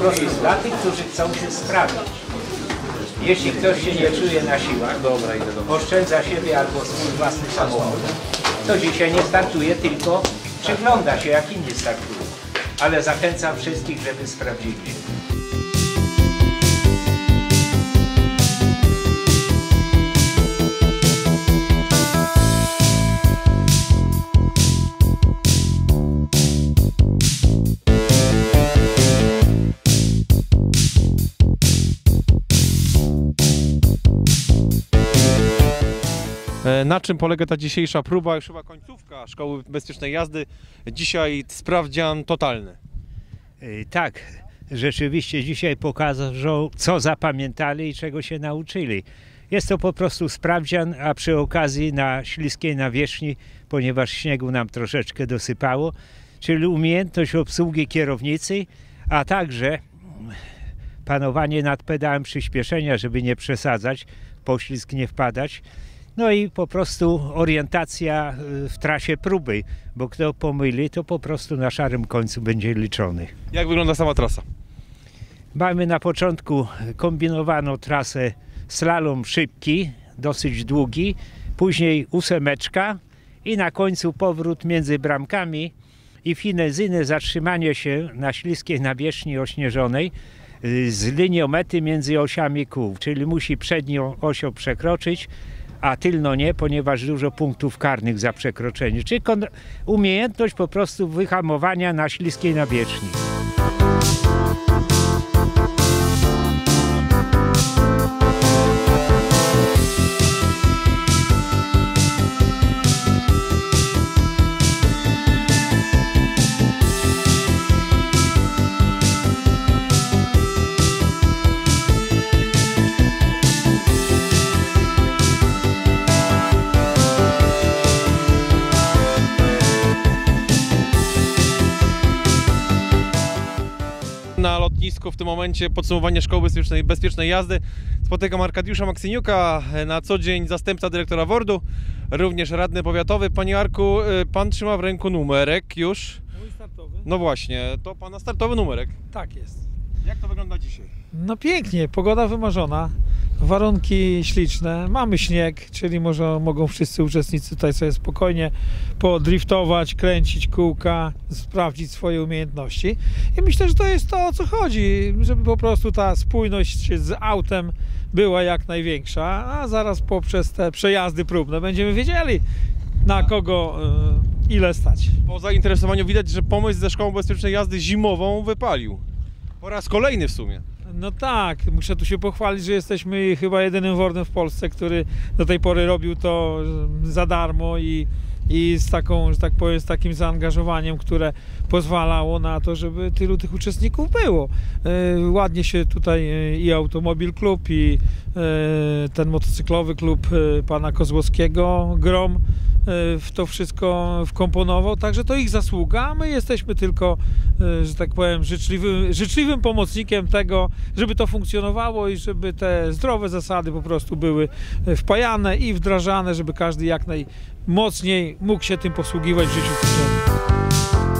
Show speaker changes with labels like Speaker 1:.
Speaker 1: To jest dla tych, którzy chcą się sprawdzić. Jeśli ktoś się nie czuje na siłach, oszczędza siebie albo swój własny samochód, to dzisiaj nie startuje, tylko przygląda się, jak inni startują. Ale zachęcam wszystkich, żeby sprawdzili się.
Speaker 2: Na czym polega ta dzisiejsza próba? Już chyba końcówka Szkoły Bezpiecznej Jazdy. Dzisiaj sprawdzian totalny.
Speaker 1: Tak, rzeczywiście dzisiaj pokażą, co zapamiętali i czego się nauczyli. Jest to po prostu sprawdzian, a przy okazji na śliskiej nawierzchni, ponieważ śniegu nam troszeczkę dosypało, czyli umiejętność obsługi kierownicy, a także panowanie nad pedałem przyspieszenia, żeby nie przesadzać, poślizg nie wpadać. No i po prostu orientacja w trasie próby, bo kto pomyli, to po prostu na szarym końcu będzie liczony.
Speaker 2: Jak wygląda sama trasa?
Speaker 1: Mamy na początku kombinowaną trasę slalom szybki, dosyć długi, później 8 i na końcu powrót między bramkami i finezyjne zatrzymanie się na śliskiej nawierzchni ośnieżonej z linią mety między osiami kół, czyli musi przednią osią przekroczyć, a tylno nie, ponieważ dużo punktów karnych za przekroczenie. Czyli umiejętność po prostu wyhamowania na śliskiej nawierzchni.
Speaker 2: Na lotnisku w tym momencie podsumowanie Szkoły Bezpiecznej Jazdy. Spotykam Arkadiusza Maksyniuka, na co dzień zastępca dyrektora WORD-u, również radny powiatowy. Panie Arku, pan trzyma w ręku numerek już.
Speaker 3: Mój startowy?
Speaker 2: No właśnie, to pana startowy numerek.
Speaker 3: Tak jest.
Speaker 2: Jak to wygląda dzisiaj?
Speaker 3: No pięknie, pogoda wymarzona, warunki śliczne, mamy śnieg, czyli mogą wszyscy uczestnicy tutaj sobie spokojnie podriftować, kręcić kółka, sprawdzić swoje umiejętności. I myślę, że to jest to, o co chodzi, żeby po prostu ta spójność z autem była jak największa, a zaraz poprzez te przejazdy próbne będziemy wiedzieli, na kogo ile stać.
Speaker 2: Po zainteresowaniu widać, że pomysł ze Szkołą Bezpiecznej Jazdy zimową wypalił. Po raz kolejny w sumie.
Speaker 3: No tak, muszę tu się pochwalić, że jesteśmy chyba jedynym WORD-em w Polsce, który do tej pory robił to za darmo i z taką, że tak powiem, z takim zaangażowaniem, które pozwalało na to, żeby tylu tych uczestników było. Ładnie się tutaj i Automobil Klub, i ten motocyklowy klub pana Kozłowskiego, Grom, w to wszystko wkomponował, także to ich zasługa, a my jesteśmy tylko, że tak powiem, życzliwym pomocnikiem tego, żeby to funkcjonowało i żeby te zdrowe zasady po prostu były wpajane i wdrażane, żeby każdy jak najmocniej mógł się tym posługiwać w życiu codziennym.